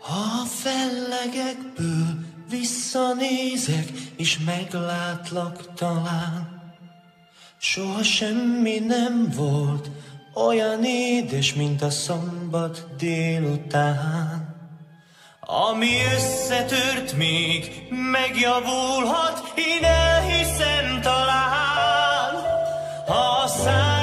Ha a fellegekből visszanézek, és meglátlak talán, soha semmi nem volt olyan édes, mint a szombat délután. Ami összetört, még megjavulhat, én elhiszem talán, ha a